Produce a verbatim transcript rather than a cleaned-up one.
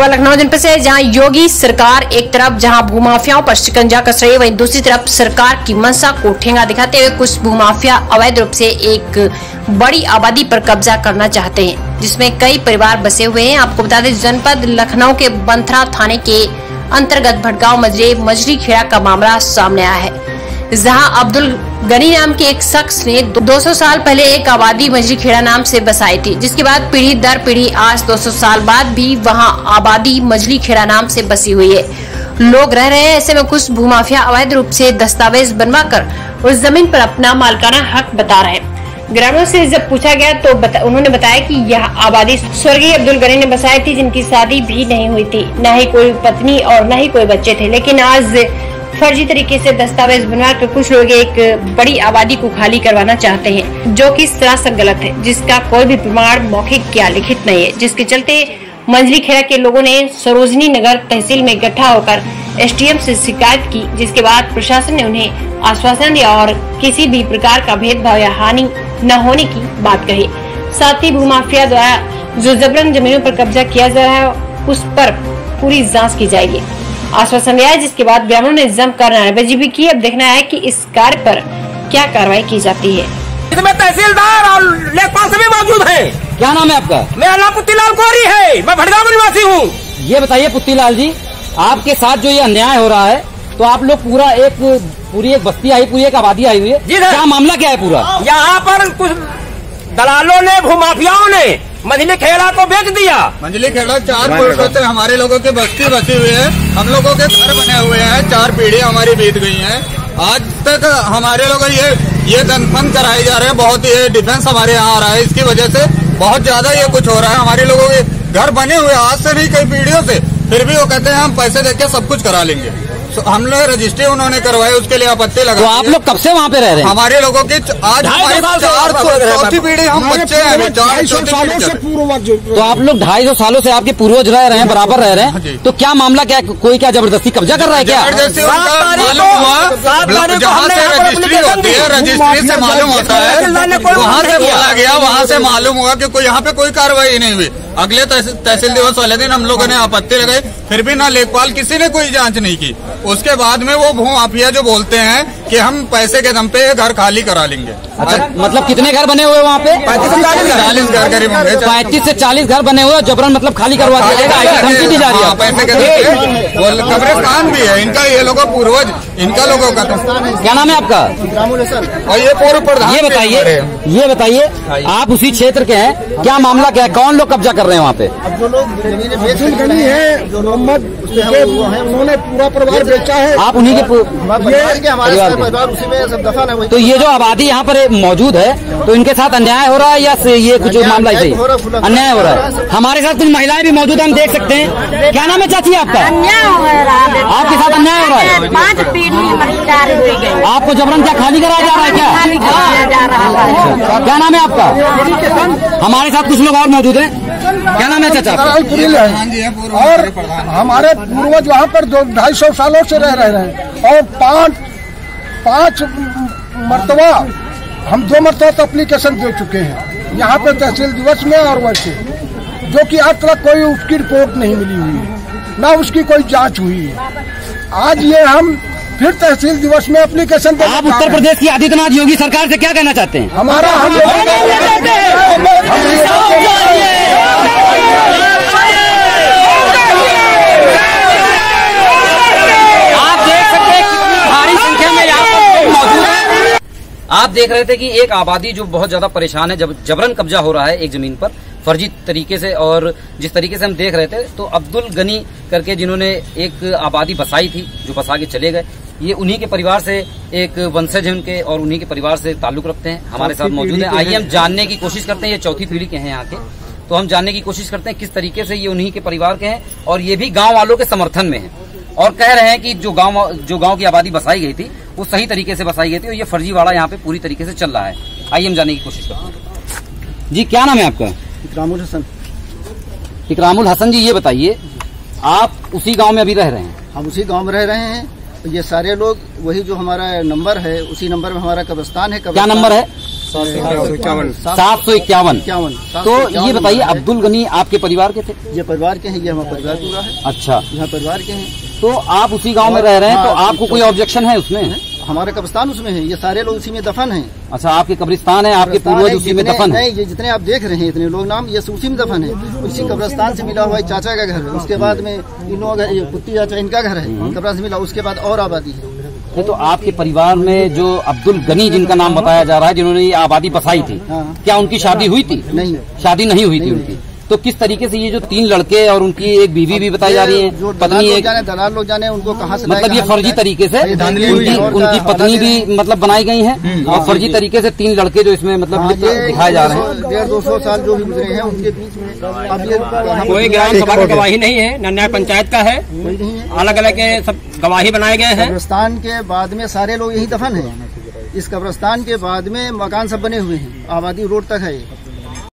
खबर लखनऊ जनपद से, जहां योगी सरकार एक तरफ जहां भूमाफियाओं पर शिकंजा कस रही है, वहीं दूसरी तरफ सरकार की मंशा को ठेंगा दिखाते हुए कुछ भूमाफिया अवैध रूप से एक बड़ी आबादी पर कब्जा करना चाहते हैं, जिसमें कई परिवार बसे हुए हैं। आपको बता दें, जनपद लखनऊ के बंथरा थाने के अंतर्गत भटगांव मजरे मजरी खेड़ा का मामला सामने आया है, जहां अब्दुल गनी नाम के एक शख्स ने दो सौ साल पहले एक आबादी मजरी खेड़ा नाम से बसाई थी, जिसके बाद पीढ़ी दर पीढ़ी आज दो सौ साल बाद भी वहां आबादी मजरी खेड़ा नाम से बसी हुई है। लोग रह रहे हैं। ऐसे में कुछ भूमाफिया अवैध रूप से दस्तावेज बनवाकर उस जमीन पर अपना मालिकाना हक बता रहे हैं। ग्रामीणों से जब पूछा गया तो बता, उन्होंने बताया कि यह आबादी स्वर्गीय अब्दुल गनी ने बसाई थी, जिनकी शादी भी नहीं हुई थी, न ही कोई पत्नी और न ही कोई बच्चे थे। लेकिन आज फर्जी तरीके से दस्तावेज बनवाकर कुछ लोग एक बड़ी आबादी को खाली करवाना चाहते हैं, जो कि सरासर गलत है, जिसका कोई भी प्रमाण मौखिक या लिखित नहीं है। जिसके चलते मंजरी खेड़ा के लोगों ने सरोजनी नगर तहसील में इकट्ठा होकर एसडीएम से शिकायत की, जिसके बाद प्रशासन ने उन्हें आश्वासन दिया और किसी भी प्रकार का भेदभाव या हानि न होने की बात कही। साथ ही भूमाफिया द्वारा जो जबरन जमीनों पर कब्जा किया जा रहा है, उस पर पूरी जाँच की जाएगी, आश्वासन दिया है। जिसके बाद ग्रामीणों ने जमकर नारेबाजी भी की। अब देखना है कि इस कार्य पर क्या कार्रवाई की जाती है। इसमें तहसीलदार और लेखपाल सभी मौजूद हैं। क्या नाम है आपका? मेरा नाम पुत्तीलाल कोरी है, मैं भटगांव निवासी हूँ। ये बताइए पुत्तीलाल जी, आपके साथ जो ये अन्याय हो रहा है, तो आप लोग पूरा एक पूरी एक बस्ती आई, पूरी एक आबादी आई हुई है, क्या मामला क्या है पूरा? यहाँ पर कुछ दलालों ने, भूमाफियाओं ने मंजली खेड़ा को बेच दिया। मंजली खेड़ा चार वर्षों से हमारे लोगों की बस्ती बसी हुई है, हम लोगों के घर बने हुए हैं, चार पीढ़ी हमारी बीत गई हैं। आज तक हमारे लोग ये ये दफन कराए जा रहे हैं, बहुत ये डिफेंस हमारे यहाँ आ रहा है, इसकी वजह से बहुत ज्यादा ये कुछ हो रहा है। हमारे लोगों के घर बने हुए आज से नहीं, कई पीढ़ियों से, फिर भी वो कहते हैं हम पैसे देके सब कुछ करा लेंगे। हम लोग रजिस्ट्री उन्होंने करवाई, उसके लिए आपत्ति लगा। तो आप लोग कब से वहाँ पे रह रहे हैं? हमारे लोगों की आज हमारी चार चौथी पीढ़ी, हम बच्चे हैं, चार चौथी पीढ़ी से। तो आप लोग ढाई सौ सालों से आपके पूर्वज रह रहे हैं, बराबर रह रहे हैं, तो क्या मामला क्या, कोई क्या जबरदस्ती कब्जा कर रहा है क्या? जबरदस्ती मालूम हुआ, जहाँ से रजिस्ट्री होती है, रजिस्ट्री से मालूम होता है, वहाँ से बोला गया, वहाँ से मालूम हुआ कि कोई यहाँ पे कोई कार्रवाई नहीं हुई। अगले तहसील दिवस वाले दिन हम लोगों ने आपत्ति लगाई, फिर भी ना लेखपाल किसी ने कोई जांच नहीं की। उसके बाद में वो भूमाफिया जो बोलते हैं कि हम पैसे के दम पे घर खाली करा लेंगे। अच्छा, मतलब कितने घर बने हुए वहाँ पे? पैंतीस से चालीस घर करीब होंगे। पैंतीस से चालीस घर बने हुए, जबरन मतलब खाली करवा दिया जाएगा, धमकी दी जा रही है। पैसे के कब्रिस्तान भी है इनका, ये लोगों पूर्वज, इनका लोगों का। क्या नाम है आपका? और ये पूर्व प्रधान। ये बताइए, ये बताइए आप उसी क्षेत्र के हैं, क्या मामला क्या है, कौन लोग कब्जा कर रहे हैं वहाँ पे? अब जो लोग जमीन गनी है, जो मोहम्मद उन्होंने पूरा परिवार बेचा है। आप उन्हीं के परिवार उसी में सब दफन है। तो ये जो आबादी यहाँ पर मौजूद है, तो इनके साथ अन्याय हो रहा है या ये कुछ मामला ही अन्याय हो रहा है? हमारे साथ कुछ महिलाएं भी मौजूद है, हम देख सकते हैं। क्या नाम है चाची आपका? आपके साथ अन्याय हो रहा है? पांच पीढ़ी आपको जबरन क्या खाली कराया जा रहा है क्या? क्या नाम है आपका? हमारे साथ कुछ लोग और मौजूद हैं। क्या नाम है चाचा? और हमारे पूर्वज वहाँ पर दो ढाई सौ सालों से रह रहे हैं, और पांच पांच मरतबा हम दो मरतबा तो एप्लीकेशन दे चुके हैं यहाँ पे तहसील दिवस में, और वैसे जो कि आज तक कोई उसकी रिपोर्ट नहीं मिली हुई है, ना उसकी कोई जांच हुई है। आज ये हम फिर तहसील दिवस में एप्लीकेशन। आप उत्तर प्रदेश की आदित्यनाथ योगी सरकार से क्या कहना चाहते हैं? हमारा हम आप देख रहे थे कि एक आबादी जो बहुत ज्यादा परेशान है, जब जबरन कब्जा हो रहा है एक जमीन पर फर्जी तरीके से, और जिस तरीके से हम देख रहे थे, तो अब्दुल गनी करके जिन्होंने एक आबादी बसाई थी, जो बसा के चले गए, ये उन्हीं के परिवार से एक वंशज है उनके, और उन्हीं के परिवार से ताल्लुक रखते हैं। हमारे साथ मौजूद है, आइए हम जानने की कोशिश करते हैं। ये चौथी पीढ़ी के हैं यहाँ के, तो हम जानने की कोशिश करते हैं किस तरीके से ये उन्हीं के परिवार के हैं, और ये भी गाँव वालों के समर्थन में है, और कह रहे हैं कि जो गांव जो गांव की आबादी बसाई गई थी वो सही तरीके से बसाई गई थी, और ये फर्जीवाड़ा यहाँ पे पूरी तरीके से चल रहा है। आइए हम जानने की कोशिश करते हैं। जी क्या नाम है आपका? इकरामुल हसन। इकरामुल हसन जी, ये बताइए आप उसी गांव में अभी रह रहे हैं? हम उसी गांव में रह रहे हैं। ये सारे लोग वही जो हमारा नंबर है, उसी नंबर में हमारा कब्रिस्तान है। क्या नंबर है? सात सौ इक्यावन। तो ये बताइए, अब्दुल गनी आपके परिवार के थे? ये परिवार के हैं, ये हमारा परिवार पूरा है। अच्छा, यहाँ परिवार के हैं। तो आप उसी गांव में रह रहे हैं, तो आपको कोई ऑब्जेक्शन है उसमें? हमारे कब्रिस्तान उसमें है, ये सारे लोग उसी में दफन हैं। अच्छा, आपके कब्रिस्तान है, आपके पूर्वज उसी में दफन है? नहीं, ये जितने आप देख रहे हैं इतने लोग नाम, ये उसी में दफन है। उसी कब्रिस्तान से मिला हुआ चाचा का घर है, उसके बाद में इन लोगों का पुत्ती चाचा इनका घर है, कब्रिस्तान से मिला, उसके बाद और आबादी है। तो आपके परिवार में जो अब्दुल गनी जिनका नाम बताया जा रहा है, जिन्होंने ये आबादी बसाई थी, क्या उनकी शादी हुई थी? नहीं, शादी नहीं हुई थी उनकी। तो किस तरीके से ये जो तीन लड़के और उनकी एक बीवी भी बताई जा रही है, पत्नी एक, दलाल लोग जाने उनको कहाँ से, मतलब ये फर्जी तरीके से उनकी, उनकी पत्नी भी मतलब बनाई गई है, और फर्जी तरीके से तीन लड़के जो इसमें मतलब दिखाए जा रहे हैं। डेढ़ दो सौ साल जो भी गुजरे हैं उनके बीच में अब ये कोई ग्राम सभा की गवाही नहीं है, न न्याय पंचायत का है, कोई नहीं है। अलग अलग सब गवाही बनाए गए हैं। कब्रिस्तान के बाद में सारे लोग यही दफन है। इस कब्रिस्तान के बाद में मकान सब बने हुए हैं, आबादी रोड तक है।